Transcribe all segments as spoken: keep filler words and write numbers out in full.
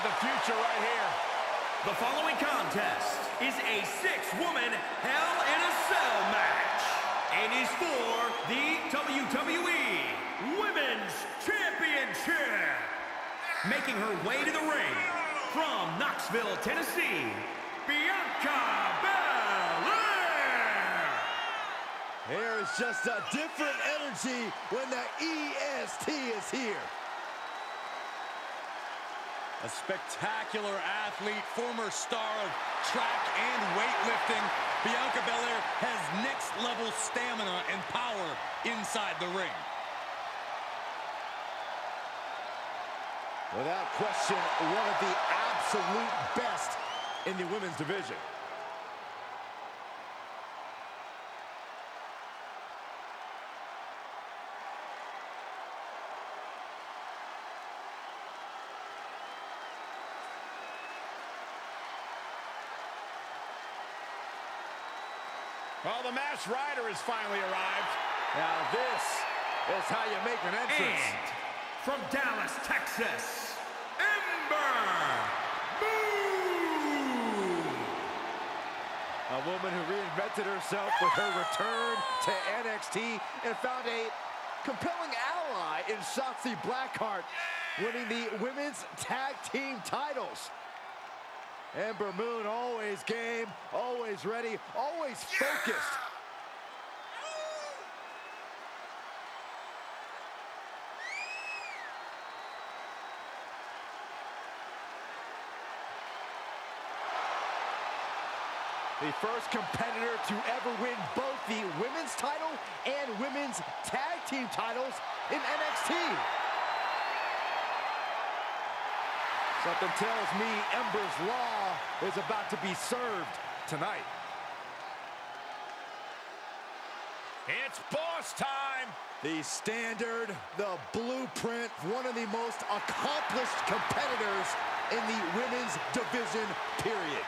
the future right here. The following contest is a six-woman Hell in a Cell match and is for the W W E Women's Championship. Making her way to the ring from Knoxville, Tennessee, Bianca Belair. There is just a different energy when the E S T is here. A spectacular athlete, former star of track and weightlifting, Bianca Belair has next-level stamina and power inside the ring. Without question, one of the absolute best in the women's division. Well, the masked rider has finally arrived. Now this is how you make an entrance. And from Dallas, Texas, Ember Moon. A woman who reinvented herself with her return to N X T and found a compelling ally in Shotzi Blackheart, winning the women's tag team titles. Ember Moon always game, always ready, always focused. The first competitor to ever win both the women's title and women's tag team titles in N X T. Something tells me Ember's Law is about to be served tonight. It's boss time. The standard, the blueprint, one of the most accomplished competitors in the women's division, period.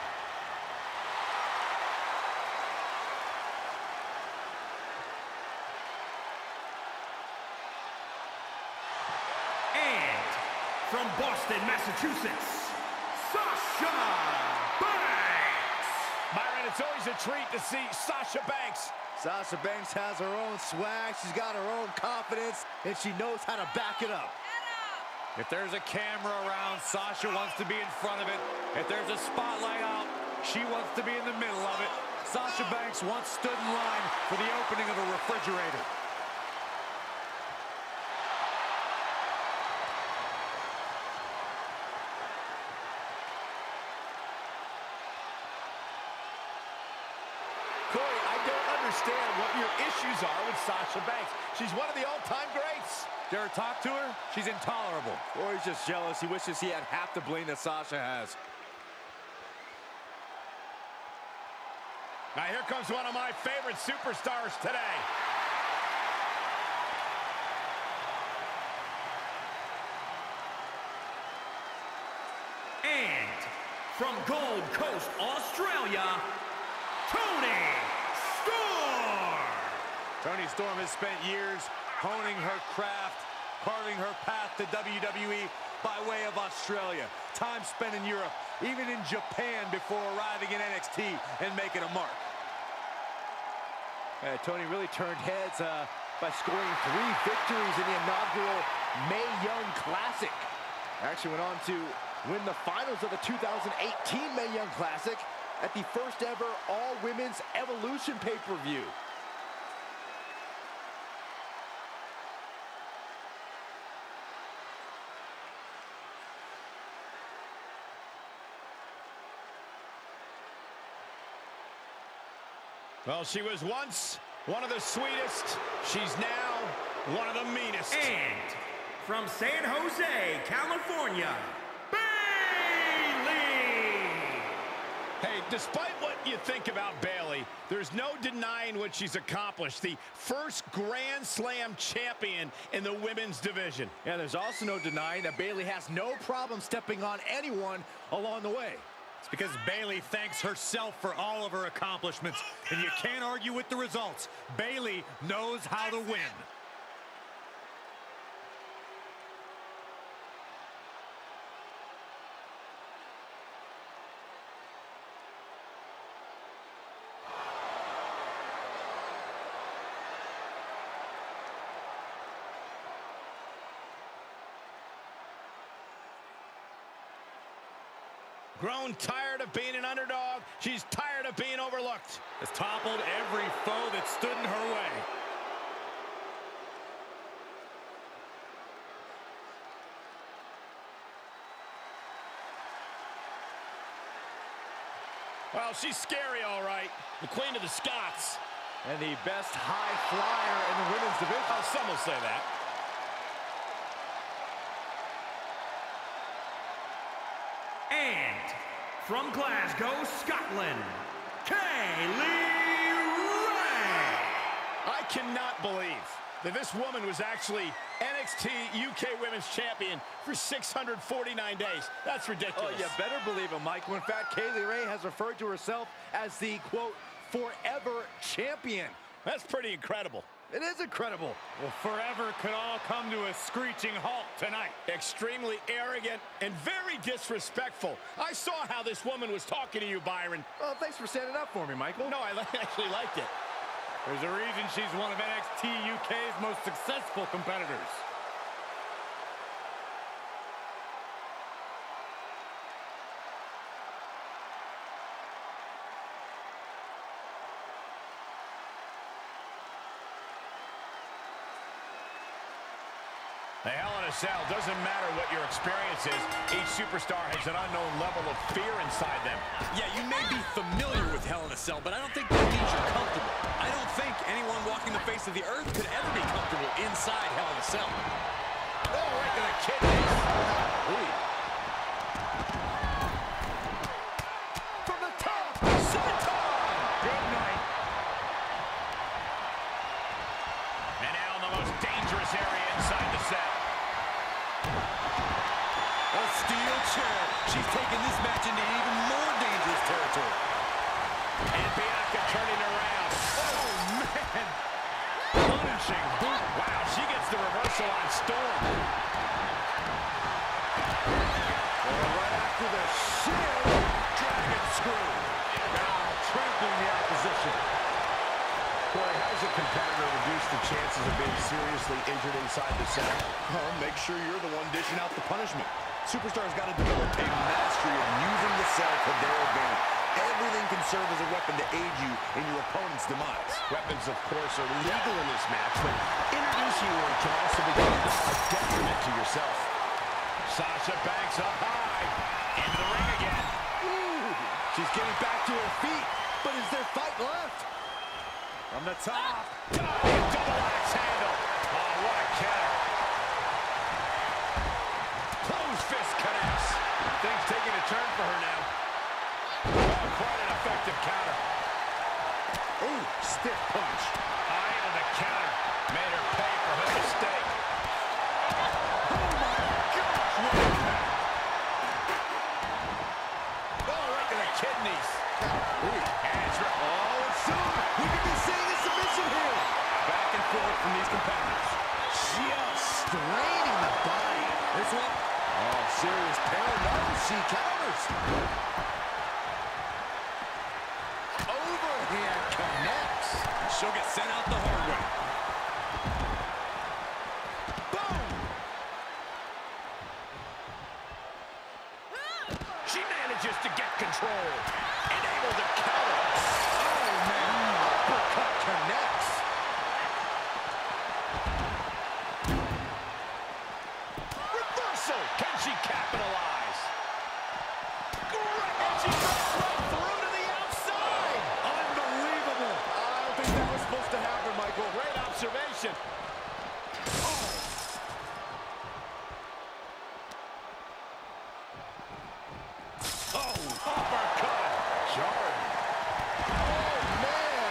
From Boston, Massachusetts, Sasha Banks. Byron, it's always a treat to see Sasha Banks. Sasha Banks has her own swag, she's got her own confidence, and she knows how to back it up. If there's a camera around, Sasha wants to be in front of it. If there's a spotlight out, she wants to be in the middle of it. Sasha Banks once stood in line for the opening of a refrigerator. Understand what your issues are with Sasha Banks. She's one of the all-time greats. Dare talk to her? She's intolerable. Or he's just jealous. He wishes he had half the bling that Sasha has. Now here comes one of my favorite superstars today. And from Gold Coast, Australia, Toni Storm. Toni Storm has spent years honing her craft, carving her path to W W E by way of Australia. Time spent in Europe, even in Japan before arriving in N X T and making a mark. Uh, Toni really turned heads uh, by scoring three victories in the inaugural Mae Young Classic. Actually went on to win the finals of the two thousand eighteen Mae Young Classic at the first ever all-women's Evolution pay-per-view. Well, she was once one of the sweetest. She's now one of the meanest. And from San Jose, California, BayLey. Hey, despite what you think about BayLey, there's no denying what she's accomplished. The first Grand Slam champion in the women's division. And there's also no denying that BayLey has no problem stepping on anyone along the way. It's because BayLey thanks herself for all of her accomplishments, and you can't argue with the results. BayLey knows how to win. Grown tired of being an underdog. She's tired of being overlooked. Has toppled every foe that stood in her way. Well, she's scary, all right. The Queen of the Scots. And the best high flyer in the women's division. Oh, some will say that. And from Glasgow, Scotland, BayLey. I cannot believe that this woman was actually N X T U K Women's Champion for six hundred forty-nine days. That's ridiculous. Oh, you better believe it, Michael. In fact, Kaylee Ray has referred to herself as the, quote, forever champion. That's pretty incredible. It is incredible. Well, forever could all come to a screeching halt tonight. Extremely arrogant and very disrespectful. I saw how this woman was talking to you, Byron. Oh, thanks for standing up for me, Michael. No, I actually liked it. There's a reason she's one of N X T U K's most successful competitors. The Hell in a Cell, doesn't matter what your experience is. Each superstar has an unknown level of fear inside them. Yeah, you may be familiar with Hell in a Cell, but I don't think that means you're comfortable. I don't think anyone walking the face of the earth could ever be comfortable inside Hell in a Cell. Oh, right to the kidneys. From the top, senton! Good night. And now in the most dangerous area inside the set. A steel chair. She's taking this match into even more dangerous territory. And Bianca turning around. Oh, man. Punishing boot. Wow, she gets the reversal on Storm. Well, right after the shield, dragon screw. Now trampling the opposition. Corey, how does a competitor reduce the chances of being seriously injured inside the cell? Well, make sure you're the one dishing out the punishment. Superstars got to develop a mastery of using the cell to their advantage. Everything can serve as a weapon to aid you in your opponent's demise. Weapons, of course, are legal in this match, but introducing one can also become a detriment to yourself. Sasha Banks up high. Into the ring again. Ooh, she's getting back to her feet, but is there fight left? From the top. Diving double axe handle. Oh, what a counter. Close fist connects. Things taking a turn for her now. Oh, quite an effective counter. Ooh, stiff punch. Eye on the counter. Made her pay for her mistake. Oh my gosh, what impact! Oh, right to the kidneys. Ooh. Hands right. Oh, and soon we could be seeing a submission here. Back and forth from these competitors. Just straining the body. This one. Oh, serious peril. No, she counters. Overhand connects. She'll get sent out the hard way. Boom! She manages to get control. And able to counter. Oh, man. Uppercut connects. Reversal. Can she capitalize? Great. And she goes right through to the outside. Unbelievable. I don't think that was supposed to happen, Michael. Great observation. Oh, uppercut. Jarring. Oh, man.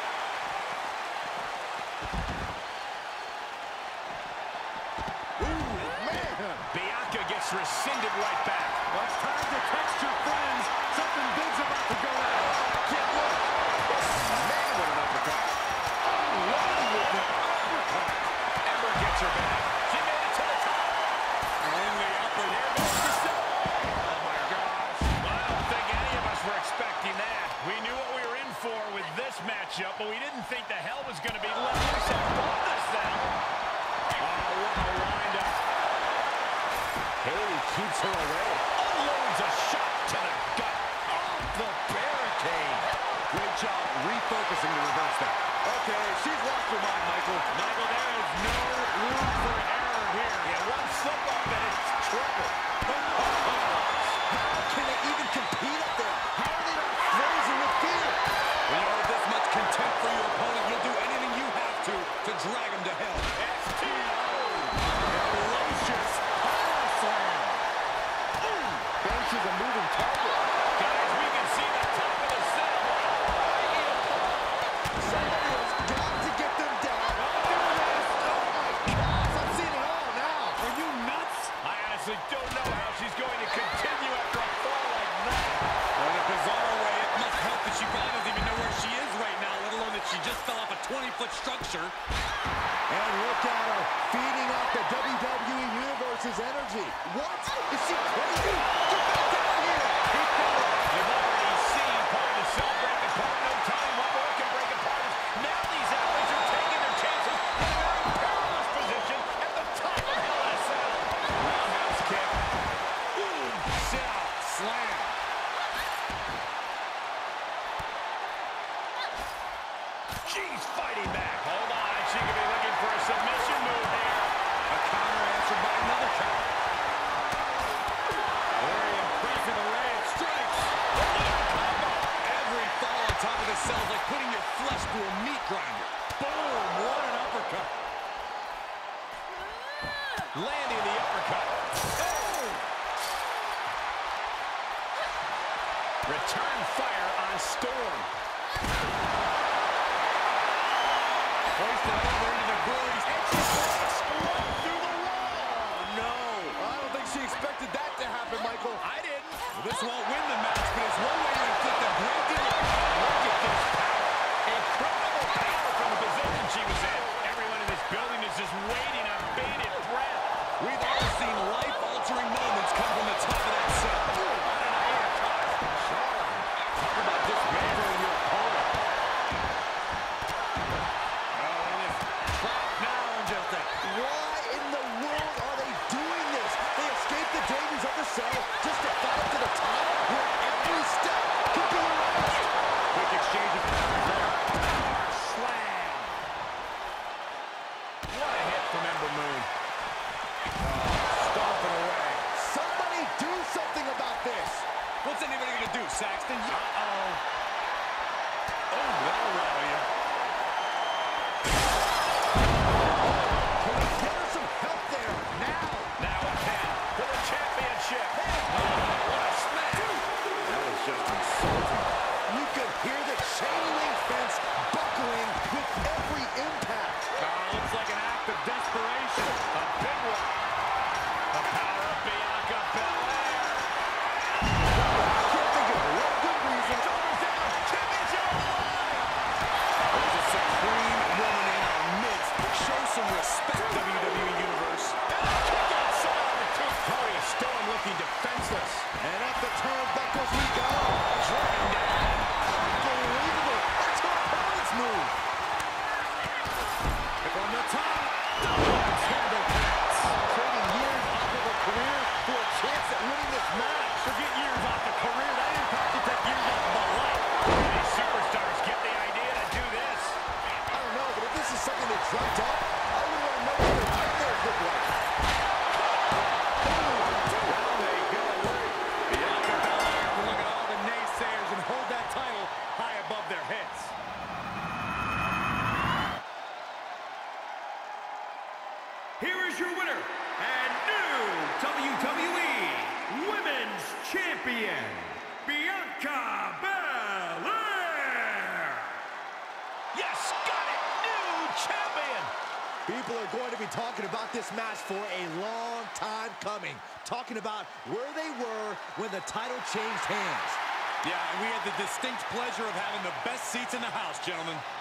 Ooh, man. Bianca gets rescinded right back. Well, it's time to text your friends. Something big's about to go down. Can't look. Man, what an uppercut. Unloaded with an uppercut. Ember gets her back. She made it to the top. And the upper there goes the set. Oh, my gosh. Well, I don't think any of us were expecting that. We knew what we were in for with this matchup, but we didn't think the hell was going to be let loose upon us then. Oh, what a windup. Haley keeps her away. Unloads a shot to the job refocusing to reverse that. Okay, she's lost her mind, Michael. Michael, there is no room for error here. Yeah, one slip up and it's trouble. How can they even compete up there? How are they not frozen with fear? When you hold this much contempt for your opponent, you'll do anything you have to to drag him to hell. S T O! Ferocious power slam. Banks is a moving target. Guys, we can see the top of the cell. Somebody has got to get them down. Oh my gosh, I've seen it all now. Are you nuts? I honestly don't know how she's going to continue after a fall like that. In a bizarre way, it must help that she probably doesn't even know where she is right now, let alone that she just fell off a twenty-foot structure. And look at her, feeding off the W W E Universe's energy. What? Is she crazy? Get back down here! You've already seen part of the cell break apart. No telling what more can break apart. Now these athletes are taking their chances in a very perilous position at the top of Hell in a Cell. Roundhouse kick. Boom, shot, slam. She's fighting back. Hold on. She could be looking for a submission move here. A counter answered by another counter. Very impressive array of strikes. Every fall on top of the cell is like putting your flesh through a meat grinder. Boom, what an uppercut. Landing the uppercut. Oh! Return fire on Storm. Hoisted over into the goalies. And she breaks right through the wall. No. I don't think she expected that to happen, Michael. I didn't. This won't win the match, but it's one way to inflict a great deal of Look at this power. Incredible power from the position she was in. Everyone in this building is just waiting on bated breath. We've all seen life-altering moments come from the top of that cell. Talk about dismantling your opponent. Why in the world are they doing this? They escaped the dangers of the cell just to fight to the top where every step could be erased. Quick exchange of powers there. Slam. What a hit from Ember Moon. Stomping away. Somebody do something about this. What's anybody going to do, Saxton? Uh-oh. Oh, that'll rattle you. Can we get her some help there now? Now a ten for the championship. Oh, what a smash. That was just insulting. You could hear the chain link fence buckling with every impact. Oh, looks like an act of desperation. A big one. The power of Bianca Belair. Can't think of one good reason. Shoulders down. Championship on the line. There's a supreme woman in our midst. Show some respect, W W E Universe. Kick outside on the two. Toni Storm looking defenseless. And up the turnbuckles we go. Driven down. Unbelievable. That's her opponent's move. From the top. Tender pass. Trading years off of a career for a chance at winning this match. Forget years off the career. That impact will take years off of a life. These superstars get the idea to do this. I don't know, but if this is something they dreamt up, I would want to know what their nightmares look like. Down they go. Bianca Belair can look at all the naysayers and hold that title high above their heads. Here is your winner and new W W E Women's Champion, Bianca Belair. Yes, got it. New champion. People are going to be talking about this match for a long time coming. Talking about where they were when the title changed hands. Yeah, and we had the distinct pleasure of having the best seats in the house, gentlemen.